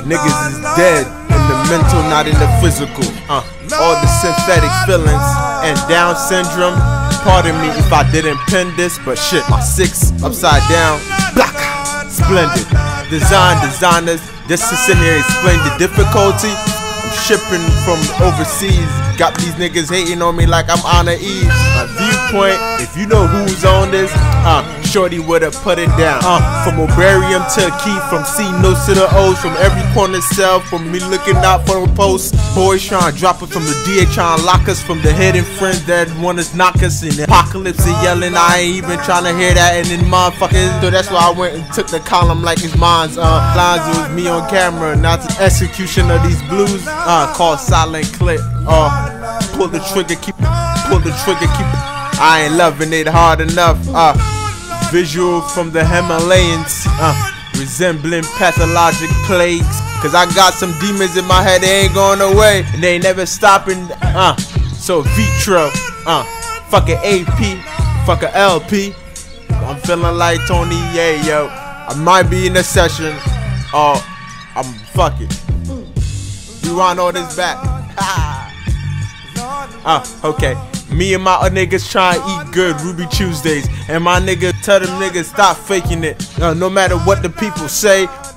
Niggas is dead in the mental, not in the physical. All the synthetic feelings and Down syndrome. Pardon me if I didn't pen this, but shit, my 6 upside down. Black, splendid. Designers, just to sit here and explain the difficulty. I'm shipping from overseas. Got these niggas hating on me like I'm on the ease. My viewpoint, if you know who's on this, Shorty would've put it down. From Obarium to Key, from C notes to the O's, from every corner cell, from me looking out for a post. Boys trying to drop it from the DA, trying to lock us from the hidden friends that want us knock us in the apocalypse and yelling. I ain't even trying to hear that, and then motherfuckers. So that's why I went and took the column like it's mine's. Lines with me on camera, not the execution of these blues. Called Silent Clip. Pull the trigger, keep. I ain't loving it hard enough. Visual from the Himalayas, resembling pathologic plagues. Cause I got some demons in my head, they ain't going away, and they ain't never stopping. So Vitro, fuck a AP, fuck a LP. I'm feeling like Tony Yayo. I might be in a session, I'm fuck it. Rewind all this back. Okay. Me and my niggas try to eat good Ruby Tuesdays, and my nigga tell them niggas stop faking it. No matter what the people say,